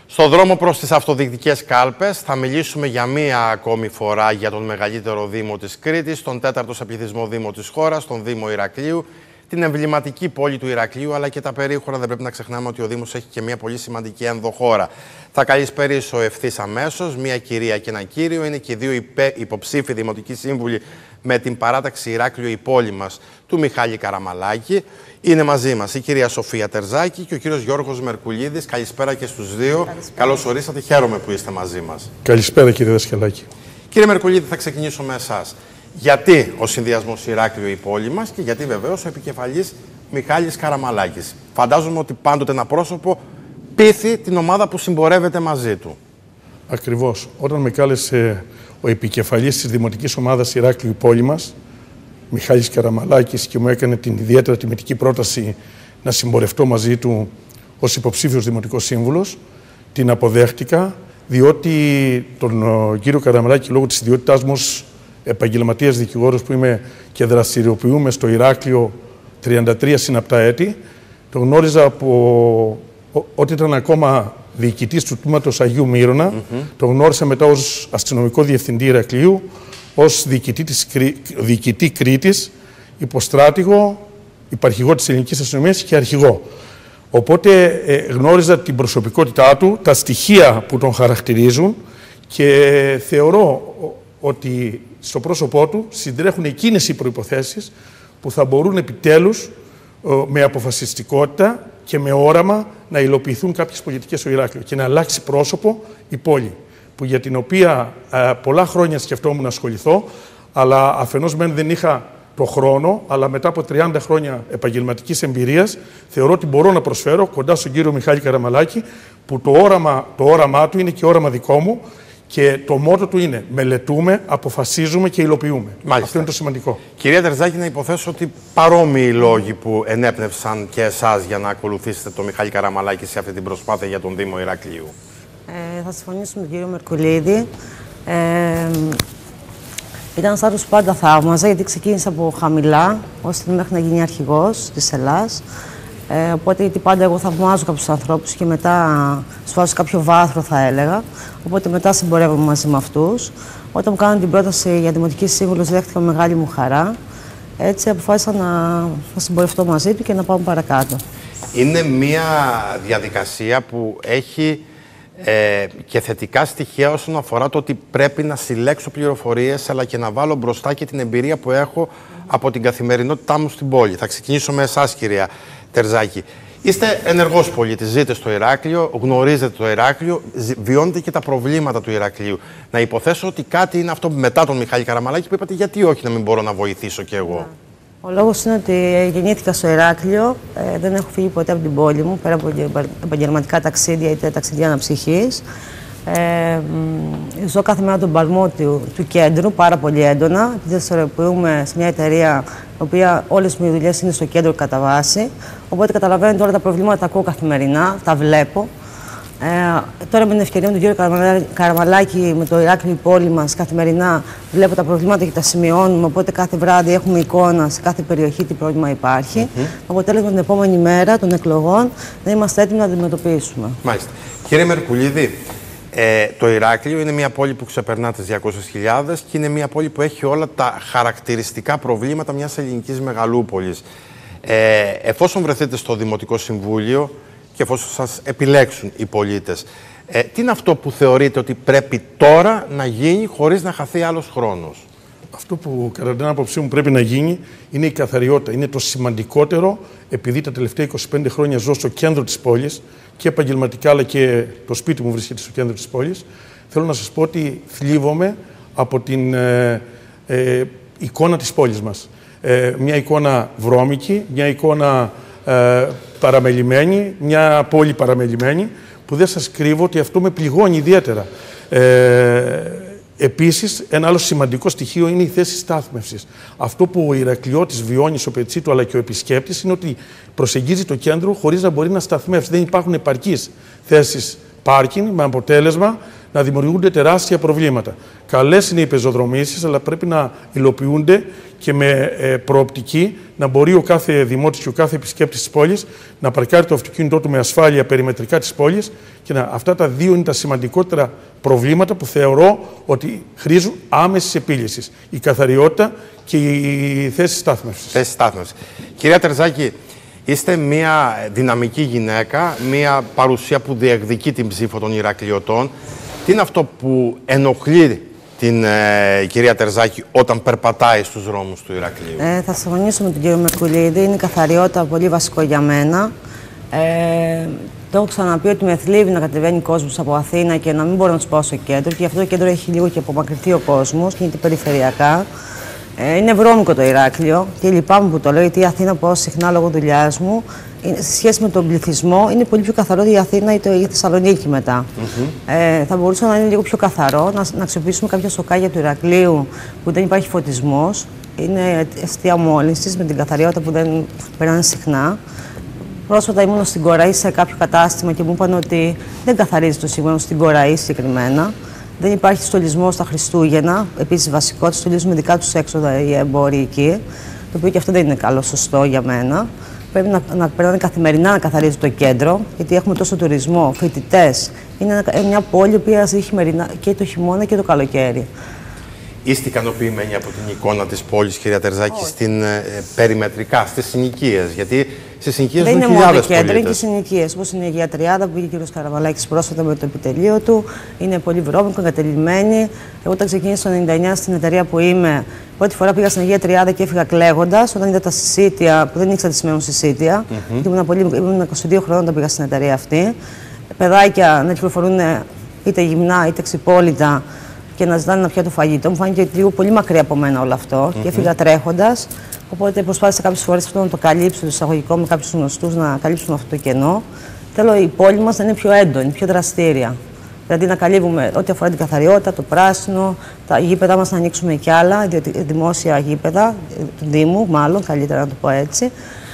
Στο δρόμο προς τις αυτοδιοικητικές κάλπες θα μιλήσουμε για μία ακόμη φορά για τον μεγαλύτερο Δήμο της Κρήτης, τον 4ο σε πληθυσμό Δήμο της χώρας, τον Δήμο Ηρακλείου, την εμβληματική πόλη του Ηρακλείου, αλλά και τα περίχωρα. Δεν πρέπει να ξεχνάμε ότι ο Δήμος έχει και μία πολύ σημαντική ενδοχώρα. Θα καλησπερίσω ευθύς αμέσως μία κυρία και ένα κύριο. Είναι και δύο υποψήφοι δημοτικοί σύμβουλοι με την παράταξη Ηράκλειο η πόλη μας του Μιχάλη Καραμαλάκη. Είναι μαζί μας η κυρία Σοφία Τερζάκη και ο κύριος Γιώργος Μερκουλίδης. Καλησπέρα και στους δύο. Καλώς ορίσατε. Χαίρομαι που είστε μαζί μας. Καλησπέρα, κύριε Δασκαλάκη. Κύριε Μερκουλίδη, θα ξεκινήσω με εσάς. Γιατί ο συνδυασμός Ηράκλειο η πόλη μας και γιατί βεβαίως ο επικεφαλής Μιχάλης Καραμαλάκης? Φαντάζομαι ότι πάντοτε ένα πρόσωπο πείθει την ομάδα που συμπορεύεται μαζί του. Ακριβώς. Όταν με κάλεσε ο επικεφαλής της Δημοτικής Ομάδας Ηράκλειο η πόλη μας, Μιχάλης Καραμαλάκης, και μου έκανε την ιδιαίτερα τιμητική πρόταση να συμπορευτώ μαζί του ως υποψήφιος Δημοτικός Σύμβουλος, την αποδέχτηκα, διότι τον κύριο Καραμαλάκη, λόγω της ιδιότητάς μου ως επαγγελματίας δικηγόρος που είμαι και δραστηριοποιούμε στο Ηράκλειο 33 συναπτά έτη, τον γνώριζα από ότι ήταν ακόμα διοικητής του τμήματος Αγίου Μύρονα, τον γνώρισα μετά ως αστυνομικό διευθυντή Ηρακλείου, ως διοικητή Κρήτης, υποστράτηγο, υπαρχηγό της ελληνικής αστυνομίας και αρχηγό. Οπότε γνώριζα την προσωπικότητά του, τα στοιχεία που τον χαρακτηρίζουν και θεωρώ ότι στο πρόσωπό του συντρέχουν εκείνες οι προϋποθέσεις που θα μπορούν επιτέλους με αποφασιστικότητα και με όραμα να υλοποιηθούν κάποιες πολιτικές στο Ηράκλειο και να αλλάξει πρόσωπο η πόλη, που για την οποία πολλά χρόνια σκεφτόμουν να ασχοληθώ, αλλά αφενός μεν δεν είχα το χρόνο, αλλά μετά από 30 χρόνια επαγγελματικής εμπειρίας θεωρώ ότι μπορώ να προσφέρω κοντά στον κύριο Μιχάλη Καραμαλάκη, που το όραμά του είναι και όραμα δικό μου και το μότο του είναι μελετούμε, αποφασίζουμε και υλοποιούμε. Μάλιστα. Αυτό είναι το σημαντικό. Κυρία Τερζάκη, να υποθέσω ότι παρόμοιοι λόγοι που ενέπνευσαν και εσάς για να ακολουθήσετε τον Μιχάλη Καραμαλάκη σε αυτή την προσπάθεια για τον Δήμο Ηρακλείου. Θα συμφωνήσω με τον κύριο Μερκουλίδη. Ήταν ένας άνθρωπος που πάντα θαύμαζα, γιατί ξεκίνησε από χαμηλά, ώστε μέχρι να γίνει αρχηγός της Ελλάς. Οπότε, γιατί πάντα εγώ θαυμάζω κάποιους ανθρώπους και μετά τους βάζω κάποιο βάθρο, θα έλεγα. Οπότε μετά συμπορεύομαι μαζί με αυτούς. Όταν μου κάνανε την πρόταση για δημοτική σύμβουλος, δέχτηκα με μεγάλη μου χαρά. Έτσι αποφάσισα να συμπορευτώ μαζί του και να πάμε παρακάτω. Είναι μια διαδικασία που έχει και θετικά στοιχεία όσον αφορά το ότι πρέπει να συλλέξω πληροφορίες, αλλά και να βάλω μπροστά και την εμπειρία που έχω από την καθημερινότητά μου στην πόλη. Θα ξεκινήσω με εσάς, κυρία Τερζάκη. Είστε ενεργός πολίτης, ζείτε στο Ηράκλειο, γνωρίζετε το Ηράκλειο, βιώνετε και τα προβλήματα του Ηρακλείου. Να υποθέσω ότι κάτι είναι αυτό μετά τον Μιχάλη Καραμαλάκη που είπατε, γιατί όχι να μην μπορώ να βοηθήσω κι εγώ? Ο λόγος είναι ότι γεννήθηκα στο Ηράκλειο, δεν έχω φύγει ποτέ από την πόλη μου, πέρα από επαγγελματικά ταξίδια είτε ταξίδια αναψυχής. Ζω κάθε μέρα τον παλμό του κέντρου πάρα πολύ έντονα, επειδή δραστηριοποιούμε σε μια εταιρεία η οποία όλες μου οι δουλειές είναι στο κέντρο κατά βάση. Οπότε καταλαβαίνετε όλα τα προβλήματα, τα ακούω καθημερινά, τα βλέπω. Τώρα με την ευκαιρία με τον κύριο Καραμαλάκη, με το Ηράκλειο η πόλη μας, καθημερινά βλέπω τα προβλήματα και τα σημειώνουμε. Οπότε κάθε βράδυ έχουμε εικόνα σε κάθε περιοχή τι πρόβλημα υπάρχει. Αποτέλεσμα την επόμενη μέρα των εκλογών να είμαστε έτοιμοι να αντιμετωπίσουμε. Μάλιστα. Κύριε Μερκουλίδη, το Ηράκλειο είναι μια πόλη που ξεπερνά τις 200.000 και είναι μια πόλη που έχει όλα τα χαρακτηριστικά προβλήματα μιας ελληνικής μεγαλούπολης. Εφόσον βρεθείτε στο Δημοτικό Συμβούλιο και εφόσον σας επιλέξουν οι πολίτες, τι είναι αυτό που θεωρείτε ότι πρέπει τώρα να γίνει χωρίς να χαθεί άλλος χρόνος? Αυτό που κατά την άποψή μου πρέπει να γίνει είναι η καθαριότητα. Είναι το σημαντικότερο, επειδή τα τελευταία 25 χρόνια ζω στο κέντρο της πόλης και επαγγελματικά, αλλά και το σπίτι μου βρίσκεται στο κέντρο της πόλης. Θέλω να σας πω ότι θλίβομαι από την εικόνα της πόλης μας. Μια εικόνα βρώμικη, μια εικόνα παραμελημένη, μια πόλη παραμελημένη, που δεν σας κρύβω ότι αυτό με πληγώνει ιδιαίτερα. Επίσης, ένα άλλο σημαντικό στοιχείο είναι η θέση στάθμευσης. Αυτό που ο Ηρακλειώτης βιώνει στο πετσί του, αλλά και ο επισκέπτης, είναι ότι προσεγγίζει το κέντρο χωρίς να μπορεί να σταθμεύσει. Δεν υπάρχουν επαρκείς θέσεις πάρκινγκ, με αποτέλεσμα να δημιουργούνται τεράστια προβλήματα. Καλές είναι οι πεζοδρομήσεις, αλλά πρέπει να υλοποιούνται και με προοπτική να μπορεί ο κάθε δημότης και ο κάθε επισκέπτης της πόλης να παρκάρει το αυτοκίνητό του με ασφάλεια περιμετρικά της πόλης. Και αυτά τα δύο είναι τα σημαντικότερα προβλήματα που θεωρώ ότι χρήζουν άμεσης επίλυσης. Η καθαριότητα και η θέση στάθμευσης. Κυρία Τερζάκη, είστε μια δυναμική γυναίκα, μια παρουσία που διεκδικεί την ψήφο των Ηρακλειωτών. Τι είναι αυτό που ενοχλεί την κυρία Τερζάκη όταν περπατάει στους δρόμους του Ηρακλείου? Θα συμφωνήσω με τον κύριο Μερκουλίδη. Είναι η καθαριότητα πολύ βασικό για μένα. Το έχω ξαναπεί ότι με θλίβει να κατεβαίνει κόσμος από Αθήνα και να μην μπορώ να τους πάω στο κέντρο. Και γι' αυτό το κέντρο έχει λίγο και απομακρυνθεί ο κόσμος, γίνεται περιφερειακά. Είναι βρώμικο το Ηράκλειο και λυπάμαι που το λέω, γιατί η Αθήνα πάω συχνά λόγω δουλειάς μου. Σε σχέση με τον πληθυσμό, είναι πολύ πιο καθαρό η Αθήνα ή η Θεσσαλονίκη μετά. Θα μπορούσε να είναι λίγο πιο καθαρό, να αξιοποιήσουμε κάποια σοκάγια του Ηρακλείου που δεν υπάρχει φωτισμός. Είναι αιστεία μόλυνσης με την καθαριότητα που δεν περνάνε συχνά. Πρόσφατα ήμουν στην Κοραή σε κάποιο κατάστημα και μου είπαν ότι δεν καθαρίζει το σύγχρονο στην Κοραή συγκεκριμένα. Δεν υπάρχει στολισμό στα Χριστούγεννα. Επίσης, βασικό, στολίζουμε δικά τους έξοδα οι εμπόροι εκεί. Το οποίο και αυτό δεν είναι καλό, σωστό για μένα. Πρέπει να περνάνε καθημερινά να καθαρίζει το κέντρο, γιατί έχουμε τόσο τουρισμό, φοιτητές. Είναι μια πόλη που ζει χειμερινά και το χειμώνα και το καλοκαίρι. Είστε ικανοποιημένοι από την εικόνα της πόλης, κυρία Τερζάκη, περιμετρικά, στις συνοικίες? Γιατί στις συνοικίες ζουν χιλιάδες πολίτες. Δεν είναι μόνο κέντρο, είναι και συνοικίες. Όπως είναι η Αγία Τριάδα που πήγε ο κ. Καραβαλάκης πρόσφατα με το επιτελείο του. Είναι πολύ βρώμικο, εγκατελειμμένη. Εγώ όταν ξεκίνησα το 1999 στην εταιρεία που είμαι, πρώτη φορά πήγα στην Αγία Τριάδα και έφυγα κλαίγοντας. Όταν είδα τα συσίτια, που δεν ήξερα τι σημαίνουν συσίτια. Ήμουν 22 χρόνια όταν πήγα στην εταιρεία αυτή. Παιδάκια να κυκλοφορούν είτε γυμνά είτε ξυπόλυτα και να ζητάνε να πιάσουν το φαγητό. Μου φάνηκε λίγο πολύ μακριά από μένα όλο αυτό και έφυγα τρέχοντας. Οπότε προσπάθησα κάποιες φορές αυτό να το καλύψω, το εισαγωγικό με κάποιους γνωστούς να καλύψουν αυτό το κενό. Θέλω η πόλη μας να είναι πιο έντονη, πιο δραστήρια. Δηλαδή να καλύβουμε ό,τι αφορά την καθαριότητα, το πράσινο, τα γήπεδα μας να ανοίξουμε κι άλλα, δημόσια γήπεδα του Δήμου, μάλλον καλύτερα να το πω έτσι.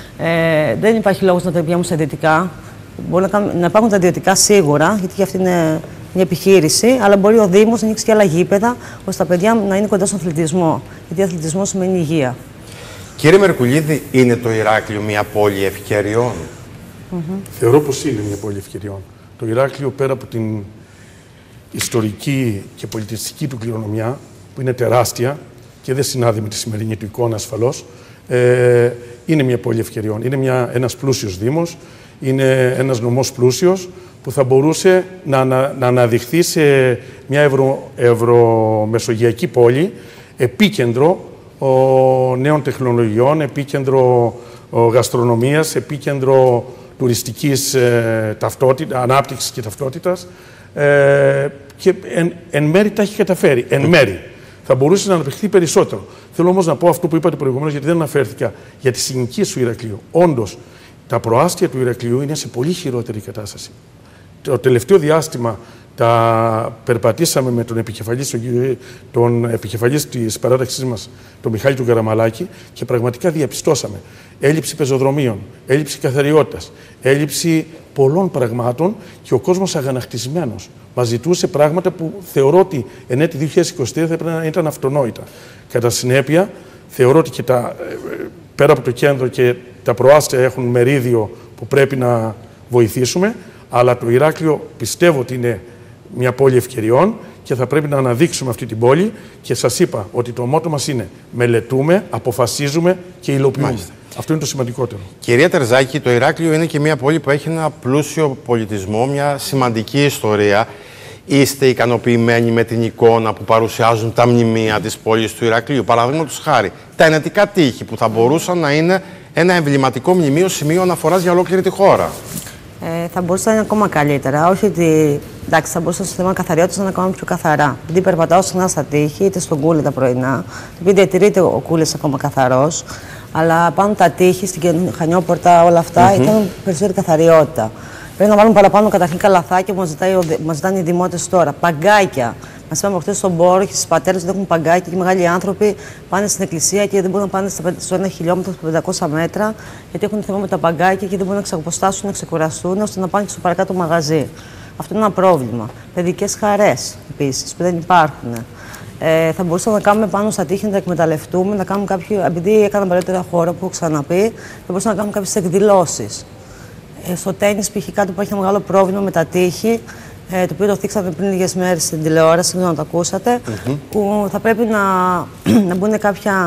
Δεν υπάρχει λόγος να τα πιάνουμε στα ιδιωτικά. Μπορεί να υπάρχουν τα ιδιωτικά σίγουρα, γιατί και αυτή είναι μια επιχείρηση, αλλά μπορεί ο Δήμος να ανοίξει και άλλα γήπεδα, ώστε τα παιδιά να είναι κοντά στον αθλητισμό. Γιατί αθλητισμός σημαίνει υγεία. Κύριε Μερκουλίδη, είναι το Ηράκλειο μια πόλη ευκαιριών? Θεωρώ πως είναι μια πόλη ευκαιριών. Το Ηράκλειο, πέρα από την ιστορική και πολιτιστική του κληρονομιά, που είναι τεράστια και δεν συνάδει με τη σημερινή του εικόνα ασφαλώς, είναι μια πόλη ευκαιριών. Είναι ένας πλούσιος δήμος, είναι ένας νομός πλούσιος που θα μπορούσε να αναδειχθεί σε μια ευρωμεσογειακή πόλη, επίκεντρο νέων τεχνολογιών, επίκεντρο γαστρονομίας, επίκεντρο τουριστικής ανάπτυξης και ταυτότητας, και εν μέρη τα έχει καταφέρει. Εν μέρη. Θα μπορούσε να αναπτυχθεί περισσότερο. Θέλω όμως να πω αυτό που είπατε προηγουμένως, γιατί δεν αναφέρθηκα, για τις συνοικίες του Ηρακλείου. Όντως, τα προάστια του Ηρακλείου είναι σε πολύ χειρότερη κατάσταση. Το τελευταίο διάστημα τα περπατήσαμε με τον επικεφαλής της παράταξής μας, τον Μιχάλη του Καραμαλάκη, και πραγματικά διαπιστώσαμε έλλειψη πεζοδρομίων, έλλειψη καθαριότητας, έλλειψη πολλών πραγμάτων και ο κόσμος αγανακτισμένος. Μας ζητούσε πράγματα που θεωρώ ότι εν έτη 2023 θα έπρεπε να ήταν αυτονόητα. Κατά συνέπεια, θεωρώ ότι και πέρα από το κέντρο και τα προάστια έχουν μερίδιο που πρέπει να βοηθήσουμε, αλλά το Ηράκλειο πιστεύω ότι είναι μια πόλη ευκαιριών και θα πρέπει να αναδείξουμε αυτή την πόλη, και σας είπα ότι το μότο μας είναι μελετούμε, αποφασίζουμε και υλοποιούμε. Μάλιστα. Αυτό είναι το σημαντικότερο. Κυρία Τερζάκη, το Ηράκλειο είναι και μια πόλη που έχει ένα πλούσιο πολιτισμό, μια σημαντική ιστορία. Είστε ικανοποιημένοι με την εικόνα που παρουσιάζουν τα μνημεία της πόλης του Ηρακλείου? Παραδείγματος χάρη, τα ενετικά τείχη που θα μπορούσαν να είναι ένα εμβληματικό μνημείο, σημείο αναφοράς για ολόκληρη τη χώρα. Θα μπορούσε να είναι ακόμα καλύτερα. Όχι ότι εντάξει, θα μπορούσε το σύστημα καθαριότητας να είναι ακόμα πιο καθαρά. Γιατί περπατάω συχνά στα τείχη, είτε στον Κούλε τα πρωινά, το οποίο διατηρείται ο Κούλες ακόμα καθαρός. Αλλά πάνω τα τείχη, στην Χανιόπορτα, όλα αυτά ήταν περισσότερη καθαριότητα. Πρέπει να βάλουμε παραπάνω καταρχήν καλαθάκια που μας ζητάνε οι δημότες τώρα. Παγκάκια. Μας είπαμε χθες στον Πόρο και στις πατέρες ότι έχουν παγκάκια και οι μεγάλοι άνθρωποι πάνε στην εκκλησία και δεν μπορούν να πάνε στο 1 χιλιόμετρο, στα 500 μέτρα, γιατί έχουν θέμα με τα παγκάκια και δεν μπορούν να ξαποστάσουν, να ξεκουραστούν, ώστε να πάνε και στο παρακάτω μαγαζί. Αυτό είναι ένα πρόβλημα. παιδικές χαρές επίσης, που δεν υπάρχουν. Θα μπορούσαμε να κάνουμε πάνω στα τείχη, να τα εκμεταλλευτούμε, να κάνουμε επειδή έκανα παλαιότερα χώρο που έχω ξαναπεί, θα μπορούσαμε να κάνουμε κάποιες εκδηλώσεις. Στο τένις, π.χ. κάτω υπάρχει ένα μεγάλο πρόβλημα με τα τείχη, το οποίο το θίξαμε πριν λίγες μέρες στην τηλεόραση, δεν ξέρω αν το ακούσατε, που θα πρέπει να μπουν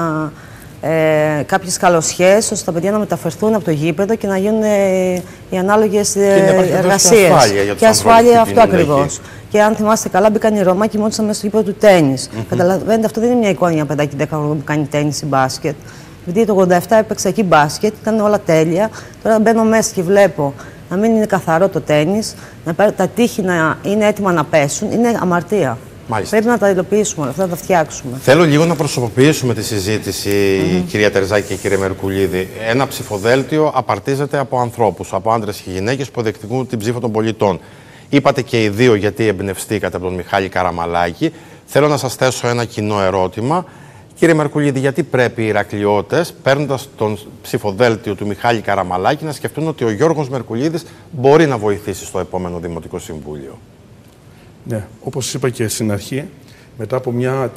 κάποιες καλοσιές, ώστε τα παιδιά να μεταφερθούν από το γήπεδο και να γίνουν οι ανάλογες εργασίες. Και ασφάλεια, αυτό ακριβώς. Και αν θυμάστε καλά, μπήκαν οι Ρωμά και μόνισαν μέσα στο γήπεδο του τένις. Καταλαβαίνετε, αυτό δεν είναι μια εικόνα για παιδάκι 10 χρόνων που κάνει τένις ή μπάσκετ. Επειδή το 87 έπαιξα εκεί μπάσκετ, ήταν όλα τέλεια. Τώρα μπαίνω μέσα και βλέπω να μην είναι καθαρό το τένις, τα τείχη να είναι έτοιμα να πέσουν, είναι αμαρτία. Μάλιστα. Πρέπει να τα υλοποιήσουμε όλα αυτά, να τα φτιάξουμε. Θέλω λίγο να προσωποποιήσουμε τη συζήτηση, κυρία Τερζάκη και κύριε Μερκουλίδη. Ένα ψηφοδέλτιο απαρτίζεται από ανθρώπους, από άντρες και γυναίκες που διεκδικούν την ψήφο των πολιτών. Είπατε και οι δύο γιατί εμπνευστήκατε από τον Μιχάλη Καραμαλάκη. Θέλω να σας θέσω ένα κοινό ερώτημα. Κύριε Μερκουλίδη, γιατί πρέπει οι Ηρακλειώτες, παίρνοντας τον ψηφοδέλτιο του Μιχάλη Καραμαλάκη, να σκεφτούν ότι ο Γιώργος Μερκουλίδης μπορεί να βοηθήσει στο επόμενο Δημοτικό Συμβούλιο? Ναι, όπως είπα και στην αρχή, μετά από μια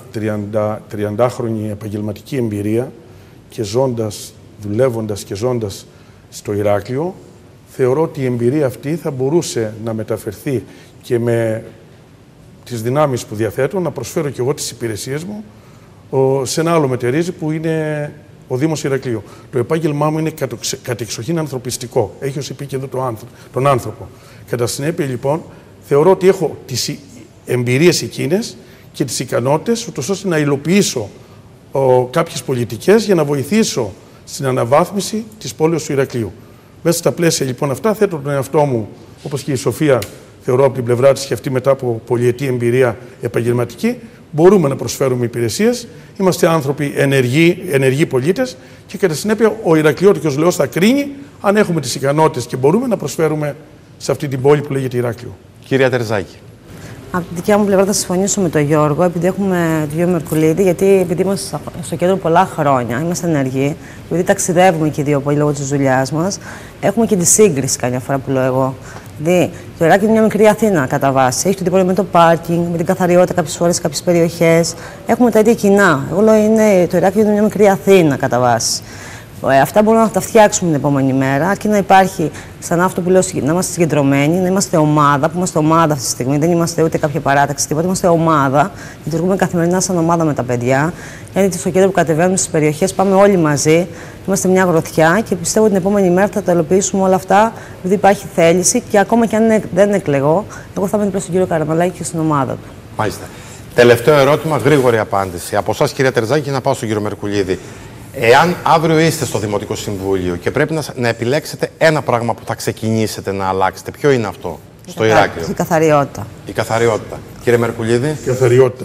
30χρονη επαγγελματική εμπειρία και δουλεύοντας και ζώντας στο Ηράκλειο, θεωρώ ότι η εμπειρία αυτή θα μπορούσε να μεταφερθεί και με τις δυνάμεις που διαθέτω, να προσφέρω και εγώ τις υπηρεσίες μου σε ένα άλλο μετερίζει που είναι ο Δήμος Ηρακλείου. Το επάγγελμά μου είναι κατεξοχήν ανθρωπιστικό. Έχει ως επίκεντρο τον άνθρωπο. Κατά συνέπεια, λοιπόν, θεωρώ ότι έχω τις εμπειρίες εκείνες και τις ικανότητες, ούτως ώστε να υλοποιήσω κάποιες πολιτικές για να βοηθήσω στην αναβάθμιση της πόλης του Ηρακλείου. Μέσα στα πλαίσια λοιπόν αυτά, θέτω τον εαυτό μου, όπως και η Σοφία, θεωρώ από την πλευρά της και αυτή μετά από πολυετή εμπειρία επαγγελματική, μπορούμε να προσφέρουμε υπηρεσίες. Είμαστε άνθρωποι ενεργοί πολίτες και κατά συνέπεια ο Ηρακλειώτικος λαός θα κρίνει αν έχουμε τις ικανότητες και μπορούμε να προσφέρουμε σε αυτή την πόλη που λέγεται Ηράκλειο. Κυρία Τερζάκη. Από την δικιά μου πλευρά θα συμφωνήσω με τον Γιώργο, επειδή έχουμε τον Γιώργο Μερκουλίδη, γιατί επειδή είμαστε στο κέντρο πολλά χρόνια, είμαστε ενεργοί, επειδή ταξιδεύουμε και οι δύο πολύ λόγω της δουλειάς μας, έχουμε και τη σύγκριση καμιά φορά που λέω εγώ. Δηλαδή, το Ηράκλειο είναι μια μικρή Αθήνα κατά βάση. Έχει το τίποτα με το πάρκινγκ, με την καθαριότητα κάποιες φορές σε κάποιες περιοχές. Έχουμε τα ίδια κοινά. Εγώ λέω το Ηράκλειο είναι μια μικρή Αθήνα κατά βάση. Αυτά μπορούμε να τα φτιάξουμε την επόμενη μέρα, αρκεί να υπάρχει ξανά αυτό που λέω, να είμαστε συγκεντρωμένοι, να είμαστε ομάδα, που είμαστε ομάδα αυτή τη στιγμή, δεν είμαστε ούτε κάποια παράταξη, τίποτα, είμαστε ομάδα. Λειτουργούμε καθημερινά σαν ομάδα με τα παιδιά. Γιατί στο κέντρο που κατεβαίνουμε στις περιοχές πάμε όλοι μαζί, είμαστε μια γροθιά και πιστεύω ότι την επόμενη μέρα θα τα υλοποιήσουμε όλα αυτά, επειδή υπάρχει θέληση και ακόμα και αν δεν εκλεγώ, εγώ θα είμαι δίπλα στον κύριο Καραμαλάκη και στην ομάδα του. Μάλιστα. Τελευταίο ερώτημα, γρήγορη απάντηση. Από εσάς, κυρία Τερζάκη, και να πάω στον κύριο Μερκουλίδη. Εάν αύριο είστε στο Δημοτικό Συμβούλιο και πρέπει να επιλέξετε ένα πράγμα που θα ξεκινήσετε να αλλάξετε, ποιο είναι αυτό στο Ηράκλειο? Η καθαριότητα. Η καθαριότητα. Κύριε Μερκουλίδη. Η καθαριότητα.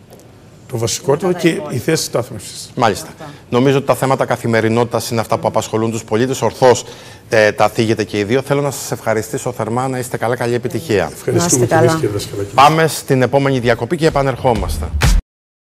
Το βασικότερο και η θέση στάθμευσης. Μάλιστα. Νομίζω ότι τα θέματα καθημερινότητας είναι αυτά που απασχολούν τους πολίτες. Ορθώς τα θίγετε και οι δύο. Θέλω να σας ευχαριστήσω θερμά, να είστε καλά, καλή επιτυχία. Ευχαριστούμε και εμείς, κύριε Δασκαλάκη. Πάμε στην επόμενη διακοπή και επανερχόμαστε.